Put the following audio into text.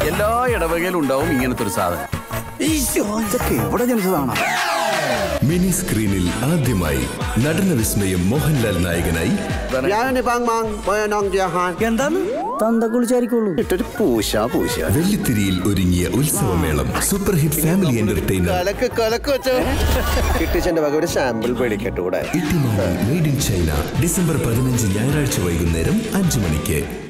എല്ലാ ഇടവകയിലും ഉണ്ടാവും ഇങ്ങനത്തെ ഒരു സാധനം. ഇതൊക്കെ എവിടെ ജനിച്ചതാണ്? മിനി സ്ക്രീനിൽ ആദ്യമായി നടന വിസ്മയം മോഹൻലാൽ നായകനായി. എന്താണ് തന്തക്കുളിച്ചായിരിക്കുള്ളൂ. വെള്ളിത്തിരിയിൽ ഒരുങ്ങിയ ഉത്സവമേളം. Super hit family entertainer Ittymani made in China. December 15 ഞായറാഴ്ച വൈകുന്നേരം 5 മണിക്ക്.